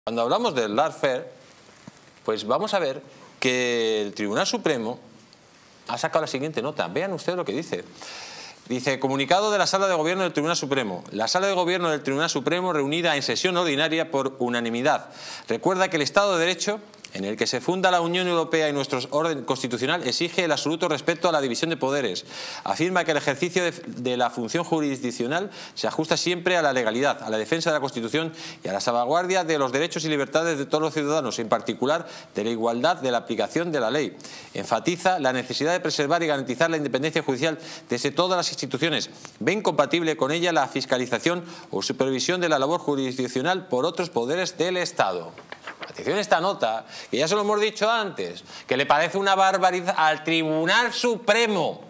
Cuando hablamos del lawfare, pues vamos a ver que el Tribunal Supremo ha sacado la siguiente nota. Vean ustedes lo que dice. Dice, comunicado de la Sala de Gobierno del Tribunal Supremo. La Sala de Gobierno del Tribunal Supremo, reunida en sesión ordinaria por unanimidad, recuerda que el Estado de Derecho, en el que se funda la Unión Europea y nuestro orden constitucional, exige el absoluto respeto a la división de poderes. Afirma que el ejercicio de la función jurisdiccional se ajusta siempre a la legalidad, a la defensa de la Constitución y a la salvaguardia de los derechos y libertades de todos los ciudadanos, en particular de la igualdad de la aplicación de la ley. Enfatiza la necesidad de preservar y garantizar la independencia judicial desde todas las instituciones. Ve incompatible con ella la fiscalización o supervisión de la labor jurisdiccional por otros poderes del Estado. Atención a esta nota, que ya se lo hemos dicho antes, que le parece una barbaridad al Tribunal Supremo.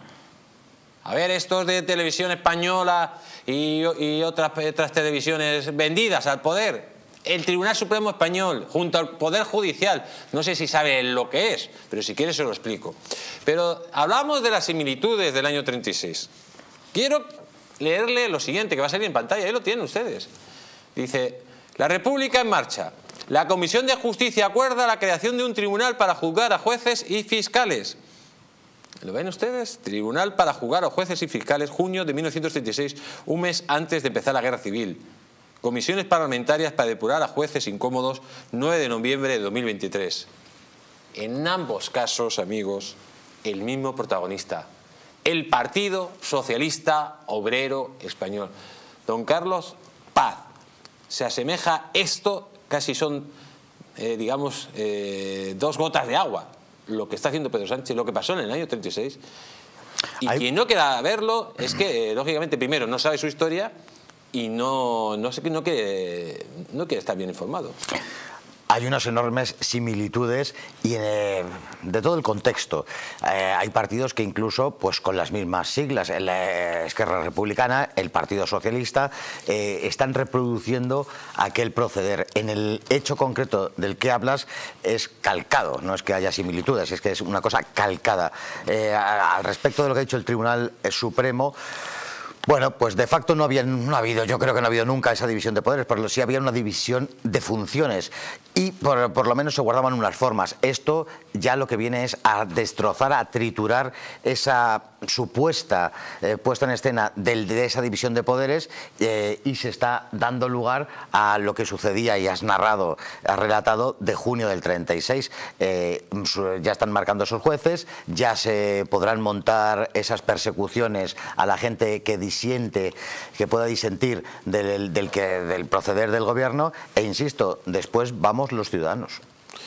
A ver, estos de Televisión Española y otras televisiones vendidas al poder. El Tribunal Supremo Español, junto al Poder Judicial, no sé si sabe lo que es, pero si quiere se lo explico. Pero hablamos de las similitudes del año 36. Quiero leerle lo siguiente, que va a salir en pantalla, ahí lo tienen ustedes. Dice, la República en marcha. La Comisión de Justicia acuerda la creación de un tribunal para juzgar a jueces y fiscales. ¿Lo ven ustedes? Tribunal para juzgar a jueces y fiscales, junio de 1936, un mes antes de empezar la Guerra Civil. Comisiones parlamentarias para depurar a jueces incómodos, 9 de noviembre de 2023. En ambos casos, amigos, el mismo protagonista. El Partido Socialista Obrero Español. Don Carlos Paz. Se asemeja esto, casi son, digamos, 2 gotas de agua, lo que está haciendo Pedro Sánchez, lo que pasó en el año 36. Y quien no quiera verlo es que, lógicamente, primero, no sabe su historia y no quiere estar bien informado. Hay unas enormes similitudes y de todo el contexto. Hay partidos que incluso, pues con las mismas siglas, la Esquerra Republicana, el Partido Socialista, están reproduciendo aquel proceder. En el hecho concreto del que hablas es calcado, no es que haya similitudes, es que es una cosa calcada. Al respecto de lo que ha dicho el Tribunal Supremo, bueno, pues de facto yo creo que no ha habido nunca esa división de poderes, pero sí había una división de funciones y por lo menos se guardaban unas formas. Esto ya lo que viene es a destrozar, a triturar esa supuesta puesta en escena de esa división de poderes y se está dando lugar a lo que sucedía y has relatado de junio del 36. Ya están marcando esos jueces, ya se podrán montar esas persecuciones a la gente que pueda disentir del proceder del gobierno e insisto, después vamos los ciudadanos.